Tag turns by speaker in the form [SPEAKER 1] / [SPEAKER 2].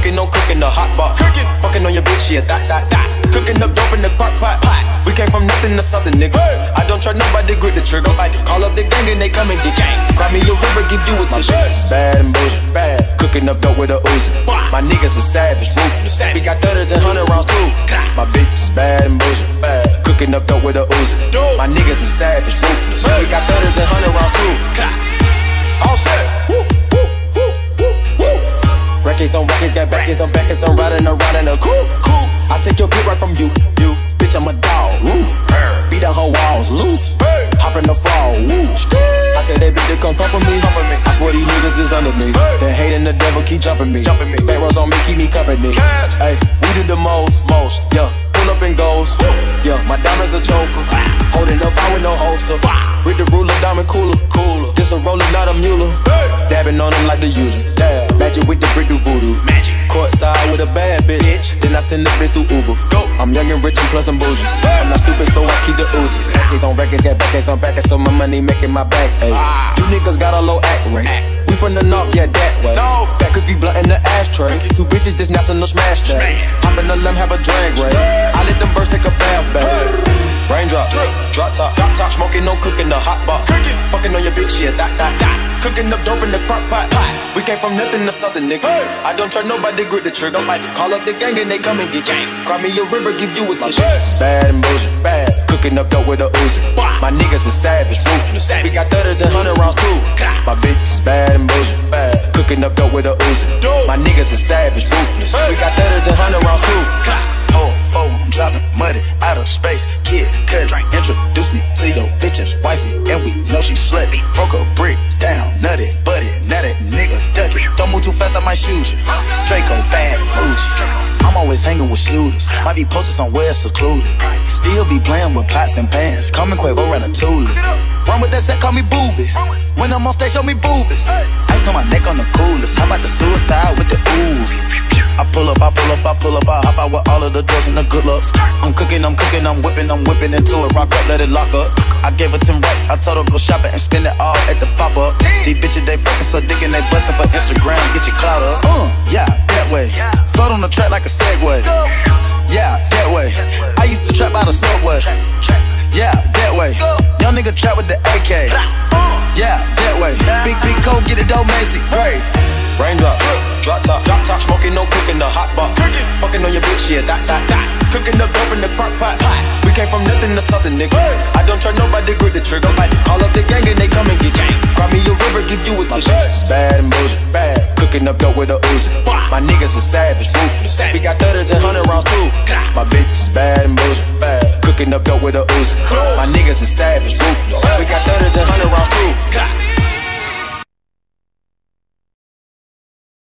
[SPEAKER 1] smoking, no cooking, the hot pot. Fucking on your bitch, yeah, that. Cooking up dope in the crock pot. We came from nothing to something, nigga. I don't try nobody, grip the trigger. Call up the gang and they come and get gang. Cry me a river, give you a tissue. My bitch is bad and bullshit, bad. Cooking up dope with a Uzi. My niggas are savage, ruthless. We got 30s and 100 rounds too. My bitch is bad and bullshit, bad. Cooking up dope with a Uzi. My niggas are savage, ruthless. We got 30s and 100 rounds too. All set. Records on records, got backers on backers, I'm riding around in a coupe. I take your kid right from you. Bitch, I'm a dog. Beat down her walls, loose. Hop in the fall. I tell that bitch to come for me. I swear these niggas is under me. They hating the devil, keep jumping me. Back rows on me, keep me company. Hey, we did the most. Yeah, pull up and goes. Yeah, my diamonds a choker. Holding up, I with no holster. With the ruler, diamond cooler. Just a roller, not a mule. Dabbing on them like the usual. Magic with the brick do voodoo. Courtside with a bad bitch. Then I send the bitch through Uber. I'm young and rich and plus I'm bougie. I'm not stupid, so I keep the Uzi. Records on records, got backers on backers, so my money making my back. You niggas got a low act rate. We from the north, yeah, that way. Fat cookie blunt in the ashtray. Two bitches just national smash that. Hop in the limb, have a drag race. I let them birds take a bath, babe. Raindrop, drop top, smoking, no cooking, the hot pot. Fucking on your bitch, yeah, that. Cooking up dope in the crock pot. We came from nothing to something, nigga. I don't try nobody, grip the trigger. Call up the gang and they come and get gang. Cry me a river, give you a tissue. Bad and bullshit, bad. Cooking up dope with a Uzi. My niggas are savage, ruthless. We got 30s and 100 rounds too. My bitch is bad and bullshit, bad. Cooking up dope with a Uzi. My niggas are savage, ruthless. We got 30s and 100 rounds too.
[SPEAKER 2] I'm dropping money out of space. Kid, cut, introduce me to your bitch's wifey, and we know she slutty. Broke a brick down, nutty, buddy, now that nigga ducky. Don't move too fast, I might shoot you. Draco bad, bougie. I'm always hanging with shooters. Might be posted somewhere secluded. Still be playing with pots and pans. Call me Quavo Ratatouille. Run with that set, call me Booby. When I'm on stage, show me boobies. Ice on my neck on the coolest. How about the suicide with the ooze? I pull up, I hop out with all of the drugs and the good looks. I'm cooking, I'm whipping into it, rock up, let it lock up. I gave her 10 racks, I told her go shopping and spend it all at the pop-up. These bitches, they fucking so dick and they bustin' for Instagram, get your clout up. Yeah, that way. Float on the track like a Segway. Yeah, that way. I used to trap out of Subway. Yeah, that way. Young nigga trap with the AK. Yeah, that way. Big cold, get it dope, Macy. Great.
[SPEAKER 1] Raindrop, drop top, smoking, no cooking, the hot pot. Fucking on your bitch, yeah, that. Cooking up dope in the crock pot. We came from nothing to something, nigga. I don't try nobody, grip the trigger. Call up the gang and they come and get gang. Cry me a river, give you a tissue. Bad and bullshit, bad. Cooking up dope with a Uzi. My niggas are savage, ruthless. We got 30s and 100 rounds too.